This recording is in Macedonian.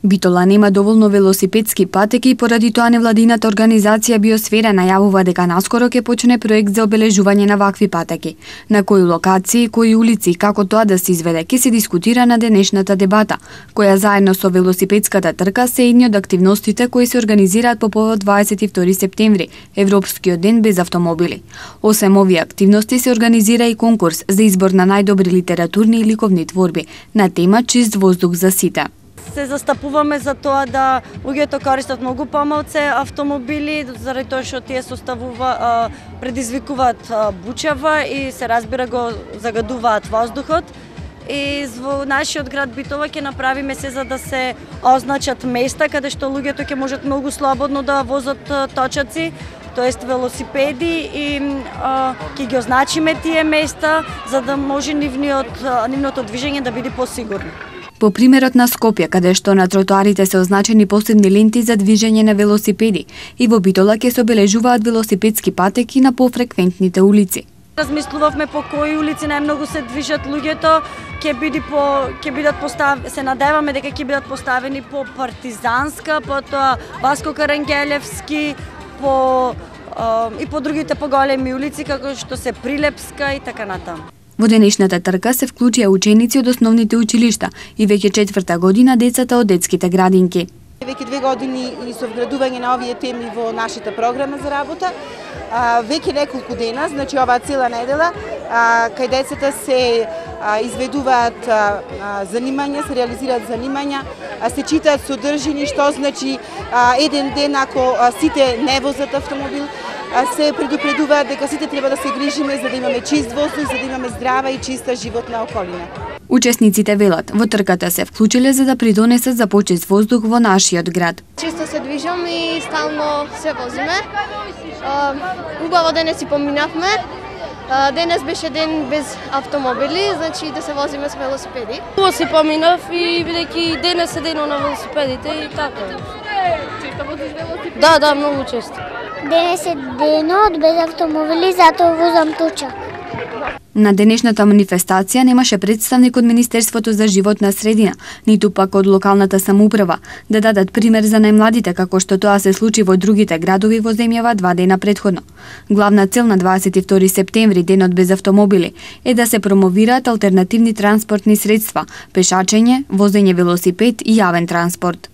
Битола нема доволно велосипедски патеки, поради тоа невладината организација Биосфера најавува дека наскоро ќе почне проект за обележување на вакви патеки. На кои локации, кои улици и како тоа да се изведе ќе се дискутира на денешната дебата, која заедно со велосипедската трка се едни од активностите кои се организираат по повод 22 септември, Европскиот ден без автомобили. Освен овие активности се организира и конкурс за избор на најдобри литературни и ликовни творби на тема Чист воздух за сите. Се застапуваме за тоа да луѓето користат многу помалце автомобили, заради тоа што тие предизвикуваат бучава и се разбира го загадуваат воздухот. И во нашиот град Битола ќе направиме се за да се означат места каде што луѓето ќе можат многу слободно да возат точаци, тоест велосипеди, и ќе ги означиме тие места за да може нивното движење да биде посигурно. По примерот на Скопје, каде што на тротоарите се означени посебни ленти за движење на велосипеди, и во Битола ќе се обележуваат велосипедски патеки на пофреквентните улици. Размислувавме по кои улици најмногу се движат луѓето, се надеваме дека ќе бидат поставени по Партизанска, потоа Васко Карангелевски, и по другите поголеми улици како што се Прилепска и така натаму. Во денешната трка се вклучија ученици од основните училишта и веќе 4-та година децата од детските градинки. Веќе 2 години и со вградување на овие теми во нашата програма за работа. Веќе неколку дена, значи оваа цела недела, кај децата се изведуваат занимања, се реализираат занимања, се читаат содржини, што значи еден ден ако сите не возат автомобил, се предупредуваат дека сите треба да се грижиме за да имаме чист воздух, за да имаме здрава и чиста животна околина. Учесниците велат, во трката се вклучиле за да придонесат за почист воздух во нашиот град. Чисто се движам и стално се возиме. Убаво денес си поминавме. Денес беше ден без автомобили, значи да се возиме с велосипеди. Убаво си поминав и бидејќи денес е денот на велосипедите и така. Често возиш велосипед? Да, многу често. Денес е денот без автомобили, затоа возам тучак. На денешната манифестација немаше представник од Министерството за животна средина, ниту пак од локалната самоуправа, да дадат пример за најмладите како што тоа се случи во другите градови во земјава 2 дена претходно. Главна цел на 22 септември, денот без автомобили, е да се промовираат алтернативни транспортни средства, пешачење, возење велосипед и јавен транспорт.